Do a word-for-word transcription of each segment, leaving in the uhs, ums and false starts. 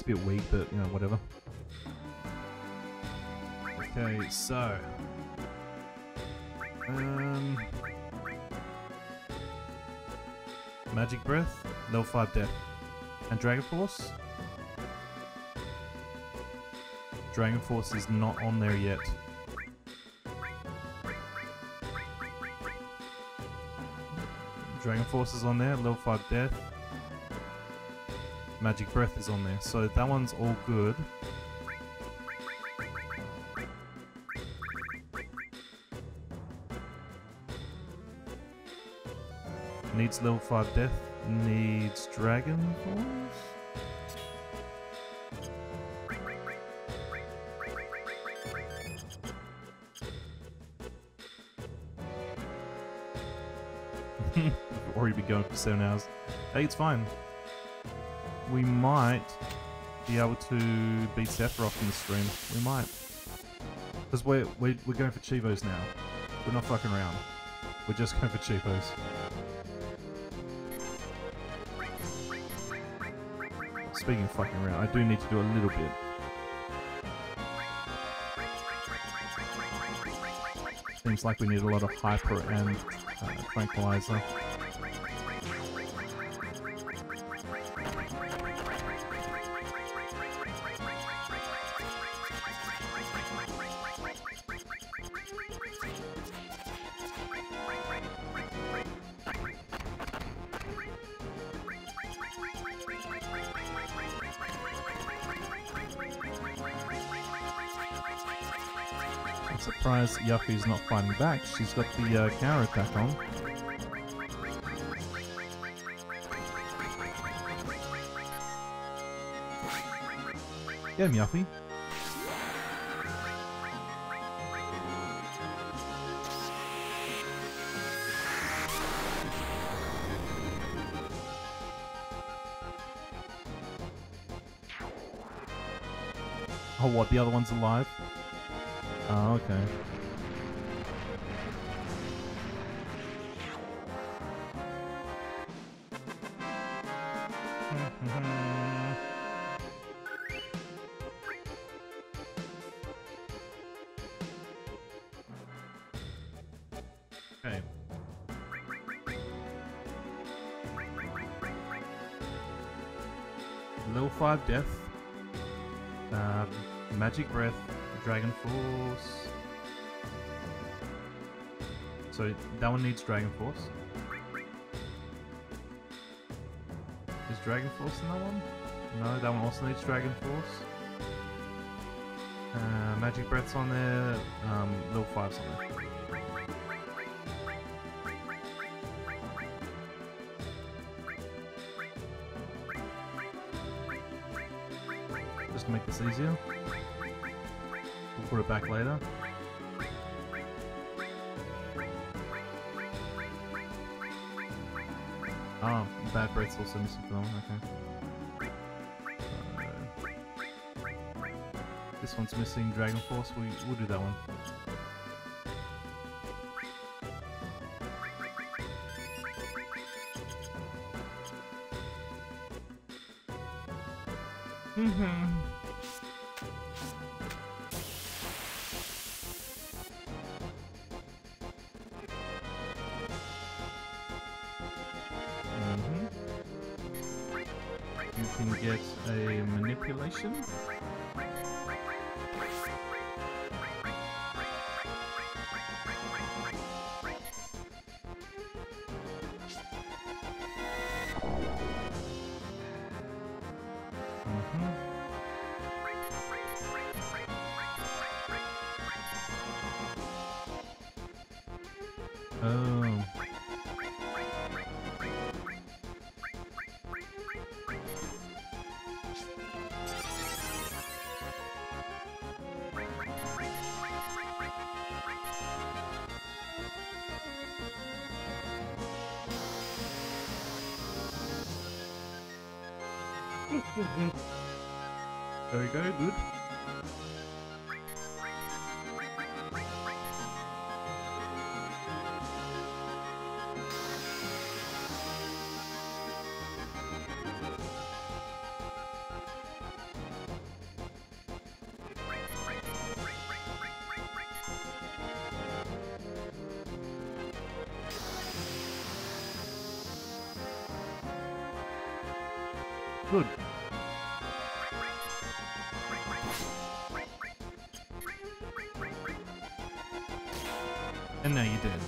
a bit weak, but you know, whatever. Okay, so um, Magic Breath, level five Death, and Dragon Force. Dragon Force is not on there yet. Dragon Force is on there, level five Death. Magic Breath is on there, so that one's all good. Needs level five Death, needs Dragon Force. We've already been going for seven hours. Hey, it's fine. We might be able to beat Sephiroth in the stream. We might. Because we're, we're, we're going for Chivos now. We're not fucking around. We're just going for Chivos. Speaking of fucking around, I do need to do a little bit. Seems like we need a lot of hyper and uh, tranquilizer. Surprised Yuffie's not fighting back. She's got the uh, counter attack on. Get him, Yuffie. Oh, what? The other one's alive? Oh, okay. Okay. Level five Death. Uh, Magic Breath. Dragon Force. So that one needs Dragon Force. Is Dragon Force in that one? No, that one also needs Dragon Force. Uh, Magic Breath's on there. Um, level five's on there. Just to make this easier. We'll put it back later. Oh, Bad Breath's also missing for that one, okay. Uh, this one's missing Dragon Force, we, we'll do that one. Mm-hmm. Get a manipulation. Mm-hmm. Oh. Very, very good. good. And now you're dead.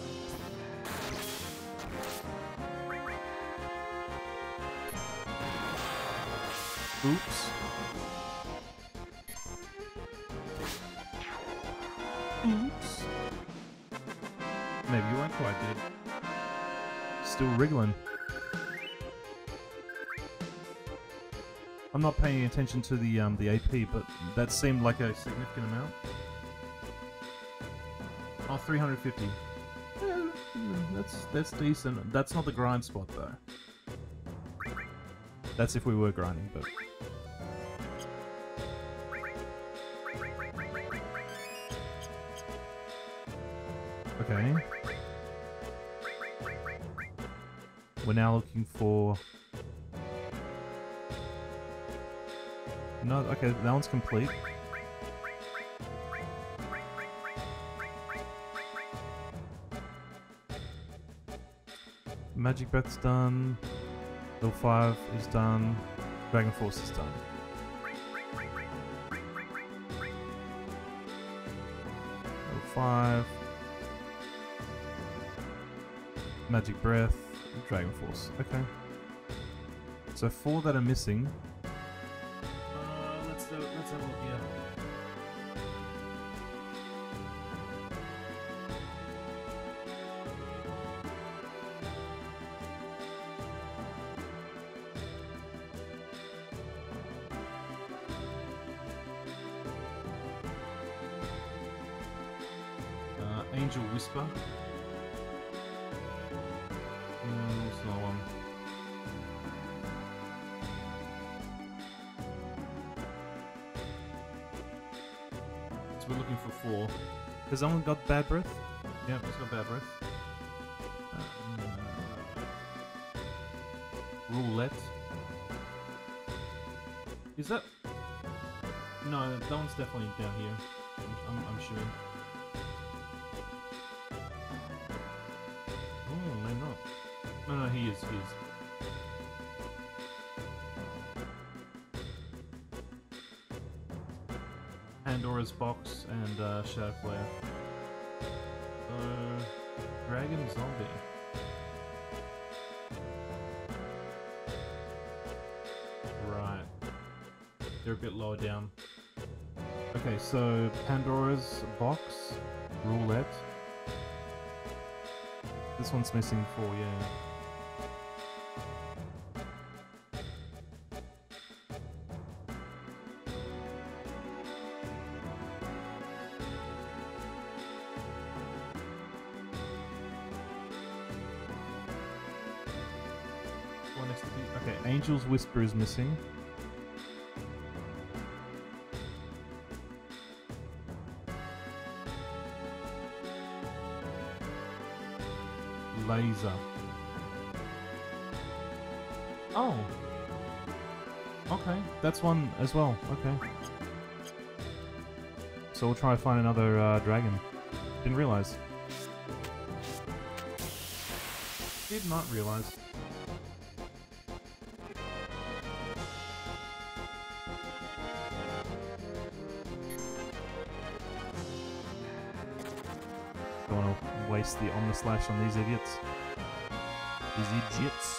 Oops. Oops. Maybe you weren't quite dead. Still wriggling. I'm not paying attention to the um the A P, but that seemed like a significant amount. Oh, three hundred fifty. Yeah, that's that's decent. That's not the grind spot though. That's if we were grinding, but. Okay. We're now looking for... No, okay, that one's complete. Magic Breath's done. Level five is done. Dragon Force is done. Level five. Magic Breath, Dragon Force. Okay. So four that are missing. Uh, let's do, let's have a look here. Uh, Angel Whisper. We're looking for four. Has someone got Bad Breath? Yeah, he's got Bad Breath. Um, roulette. Is that? No, that one's definitely down here. I'm, I'm, I'm sure. Oh, maybe not. No, no, he is. He is. Pandora's Box and uh, Shadow Flare. Uh, Dragon Zombie. Right. They're a bit lower down. Okay, so Pandora's Box, Roulette. This one's missing four, yeah. Okay, Angel's Whisper is missing. Laser. Oh. Okay, that's one as well. Okay. So we'll try to find another uh, dragon. Didn't realize. Did not realize. Don't want to waste the Omnislash on these idiots. These idiots.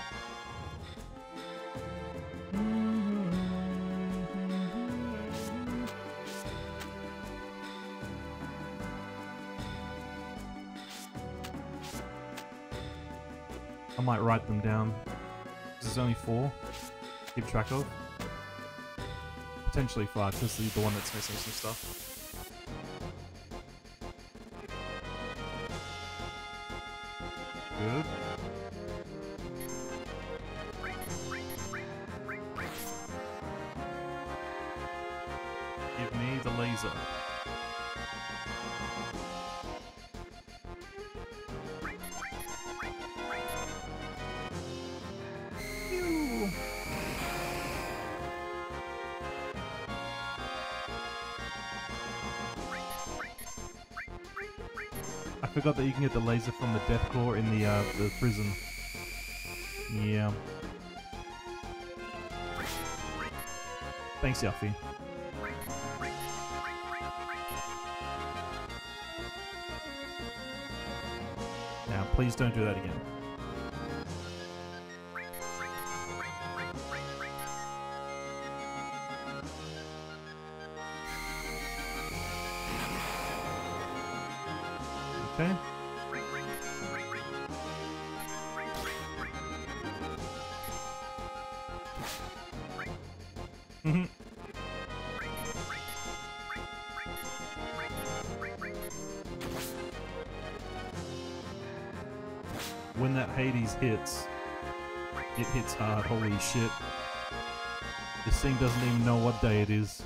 I might write them down. There's only four to keep track of. Potentially five, because the one that's missing some stuff. Good. Give me the laser. Phew. I forgot that you can get the laser from the death claw in the uh, the prison. Yeah. Thanks, Yuffie. Now, please don't do that again. Okay. Mm-hmm. When that Hades hits, it hits hard. Holy shit. This thing doesn't even know what day it is.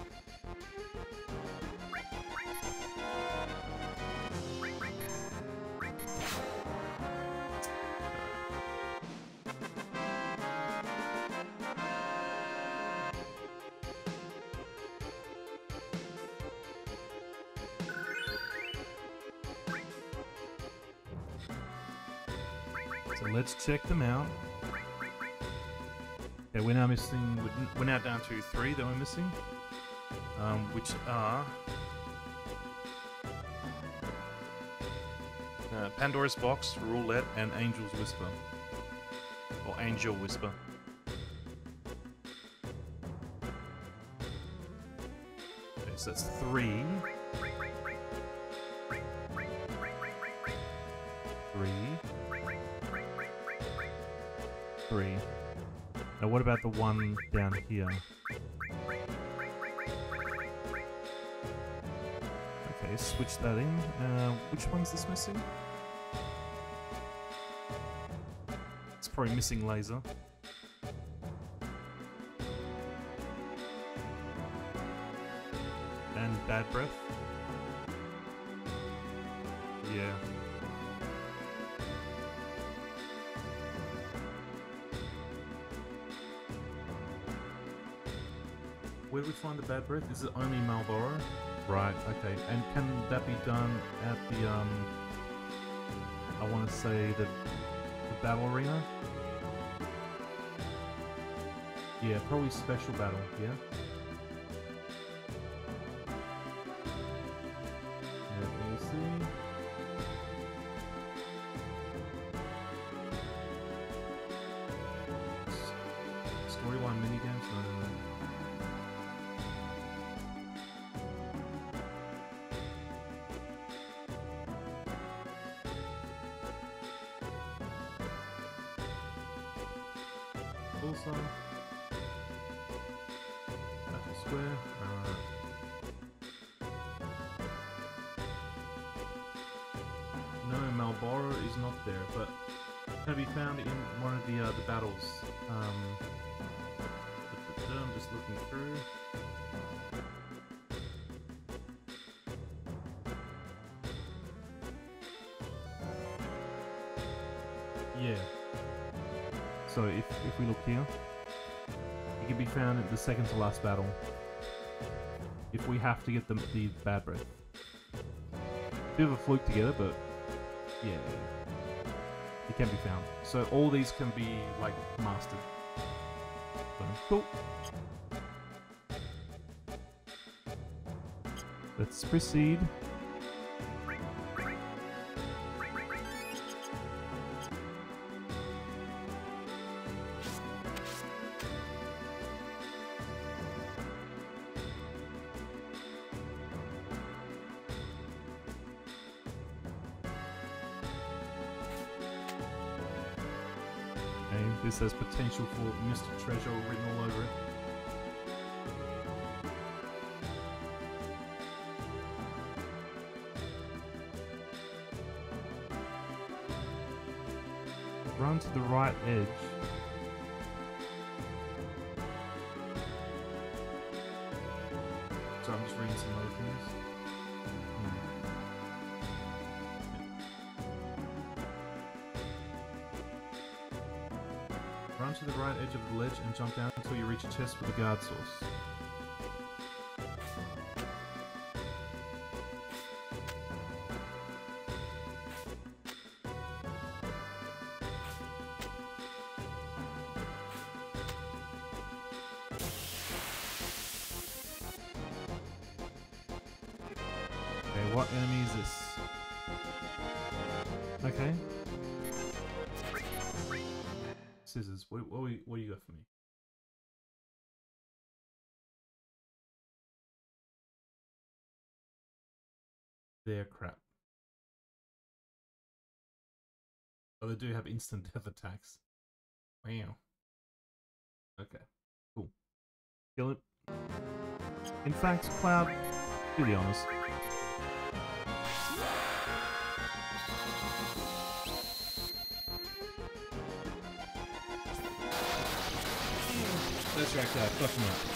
So let's check them out. Okay, we're now missing, we're now down to three that we're missing, um, which are uh, Pandora's Box, Roulette, and Angel's Whisper. Or Angel Whisper. Okay, so that's three. Three. Three. Now what about the one down here? Okay, switch that in. Uh, which one's this missing? It's probably missing laser. And bad breath. Yeah. Where do we find the bad breath? Is it only Marlboro? Right, okay. And can that be done at the, um... I want to say the, the battle arena? Yeah, probably special battle, yeah? Let me see. Storyline minigames? No, no, no. Also, Battle Square. Alright. No, Marlboro is not there, but can be found in one of the uh, the battles. Um, I'm just looking through. Yeah. So if, if we look here, it can be found at the second to last battle. If we have to get the, the bad breath. Bit of a fluke to get it, but yeah, it can be found. So all these can be like mastered. So, cool. Let's proceed. This has potential for Mystic Treasure written all over it. Run to the right edge. So I'm just reading some other things. Run to the right edge of the ledge and jump down until you reach a chest with a guard source. what enemy is this? Okay. Scissors. What, what, what do you got for me? They're crap. Oh, they do have instant death attacks. Wow. Okay. Cool. Kill it. In fact, Cloud, to be honest. That's right, Cloud. Fuck him up.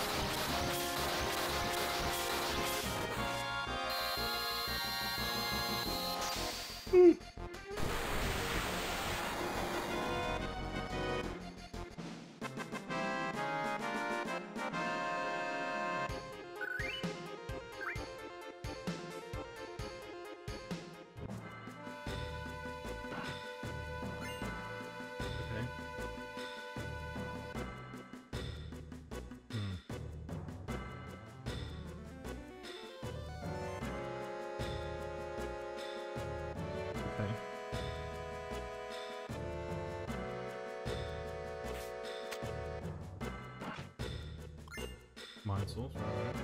Mind source, right?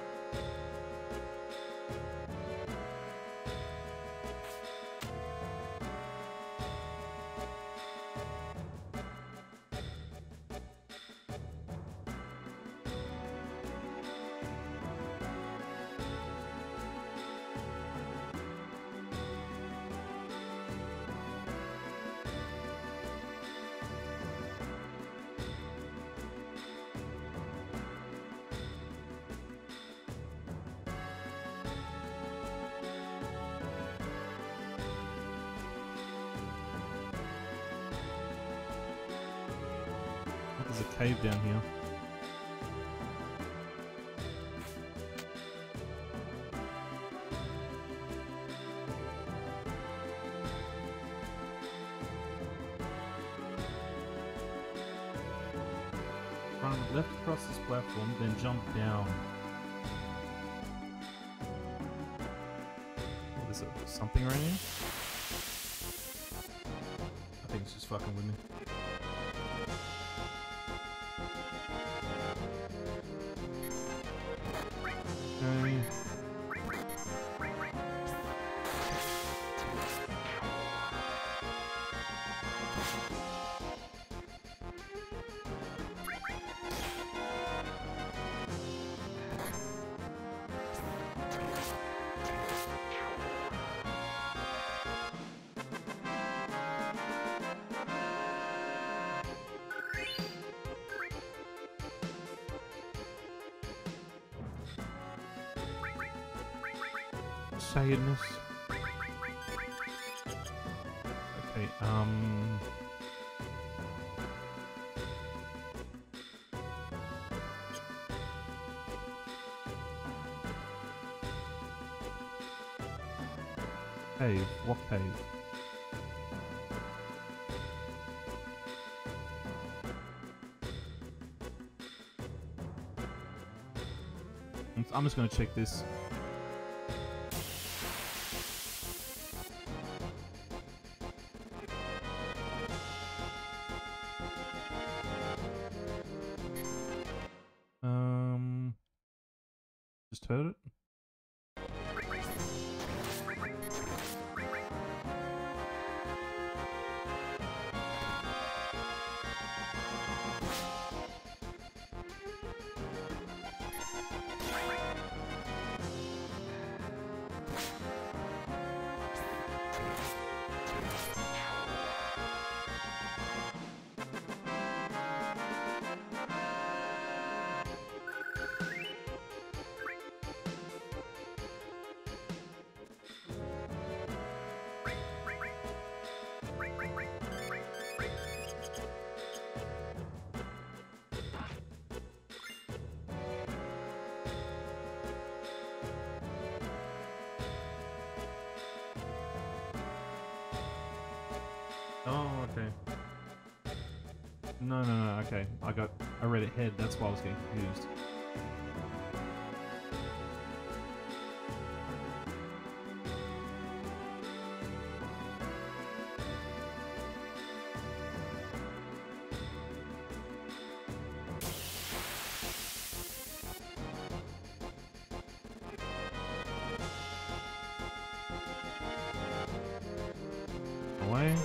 There's a cave down here. Run left across this platform, then jump down. Oh, there's a, something right here? I think it's just fucking with me. Okay. Sadness. Okay, um... Cave. What cave? I'm just gonna check this. Um, just heard it. Oh, okay. No, no, no, okay. I got, I read ahead, that's why I was getting confused. away.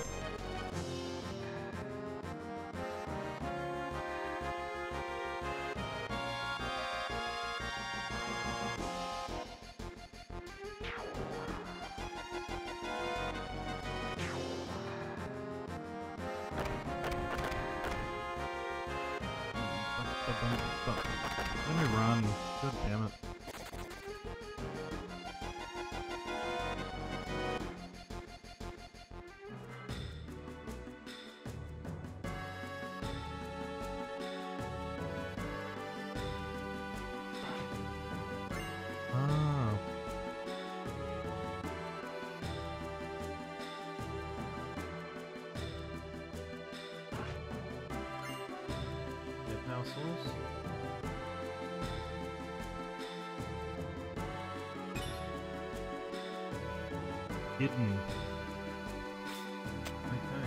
Let me run. God damn it. Ah. Dead power source. Hidden. Okay.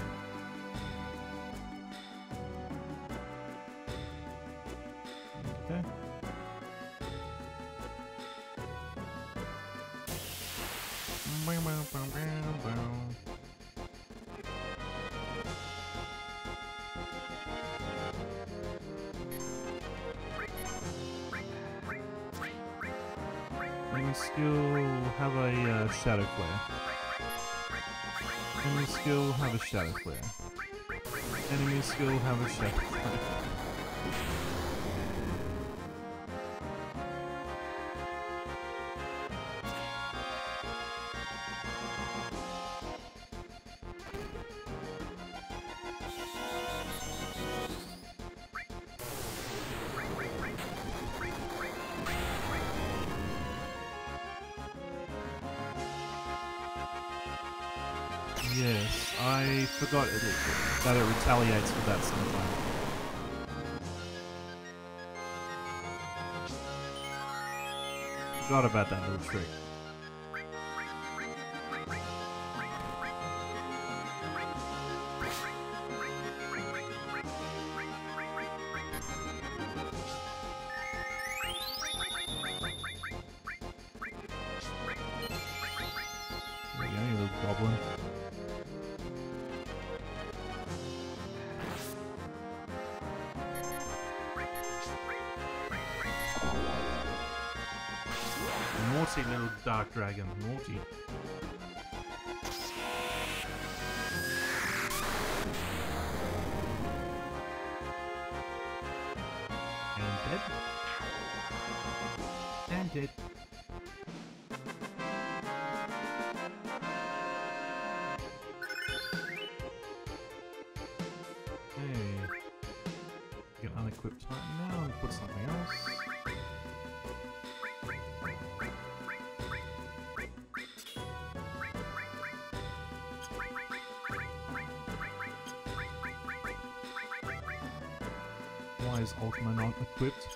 Okay. Bow, bow, bow, bow, bow. Enemy skill have a uh, shadow flare. Enemy skill have a shadow flare. Enemy skill have a shadow flare. Yes, I forgot it, that it retaliates for that sometimes. Forgot about that little trick. There you go, you little goblin. Naughty little dark dragon, naughty. And dead. And dead. Hey. Get unequipped Titan now and put something else. Why is Ultima not equipped?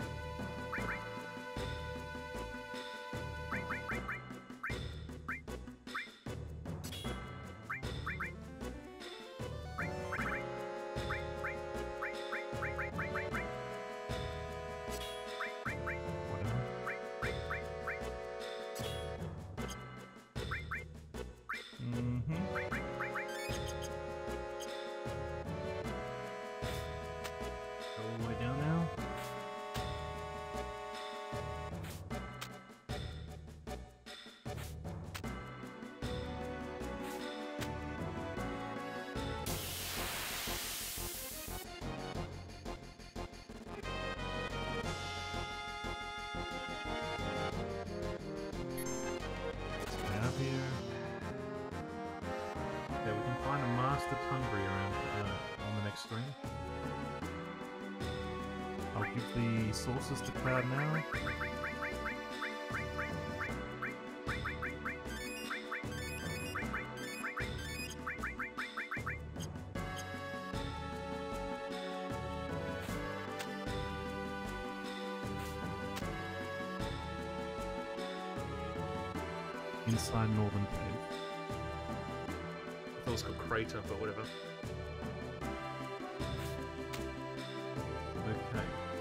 Here. Okay, we can find a Master Tundra around uh, on the next screen. I'll give the sources to Cloud now. Inside Northern Cave. I thought it was called Crater, but whatever. Okay.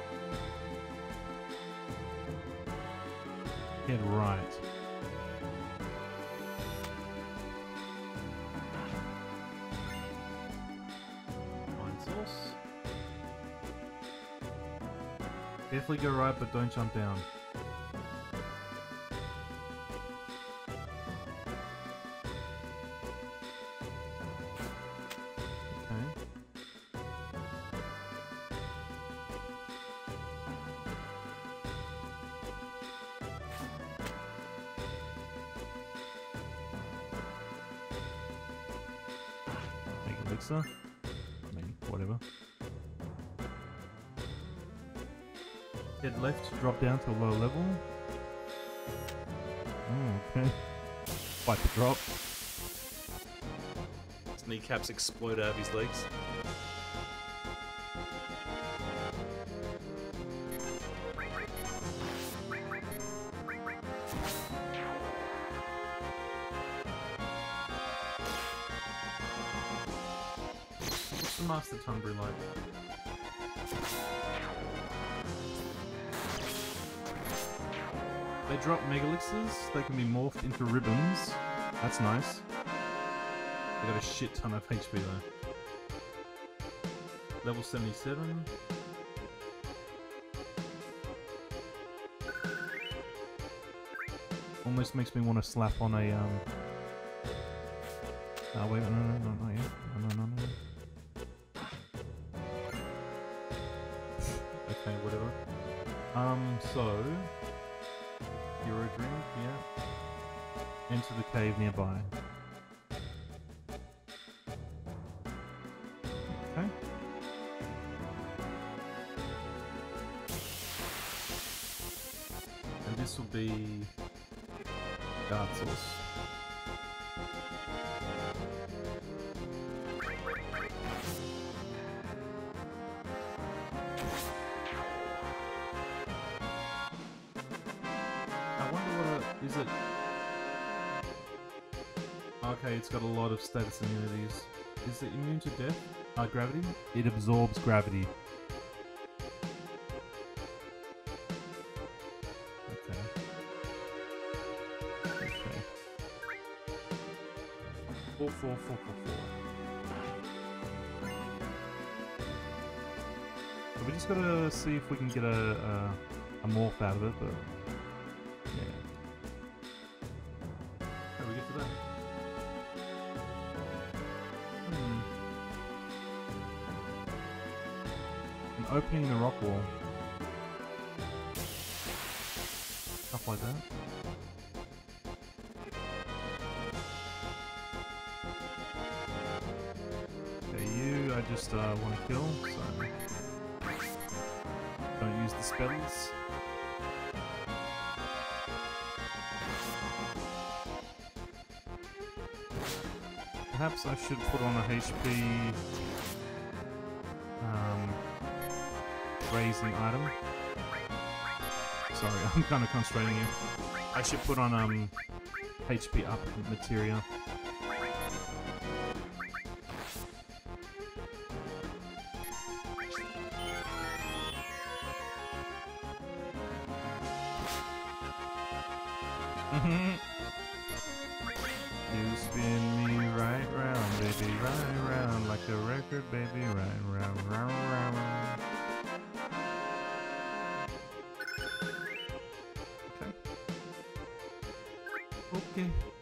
Head right. Definitely go right, but don't jump down. Elixir? I mean, whatever. Head left to drop down to a lower level. Oh, okay. Fight the drop. His kneecaps explode out of his legs. What's the Master Tunbury like? They drop Megalixirs, they can be morphed into ribbons. That's nice. They got a shit ton of H P though. Level seventy-seven. Almost makes me want to slap on a um Oh wait, no no no no not yet. No no no no. Okay, whatever. Um so Hero drink, yeah. Enter the cave nearby. Okay. And this will be guard source. Is it? Okay, it's got a lot of status immunities. Is it immune to death? Uh, gravity? It absorbs gravity. Okay. Okay. Four, four, four, four, four. So we just gotta see if we can get a, a, a morph out of it, but yeah. How do we get to that? Hmm. An opening in the rock wall. Stuff like that. Okay, you I just uh, want to kill, so don't use the spells. Perhaps I should put on a H P um, raising item. Sorry, I'm kind of constraining you. I should put on um H P up materia. You spin me right round, baby, right round like a record, baby, right round, round, round. Okay. Okay.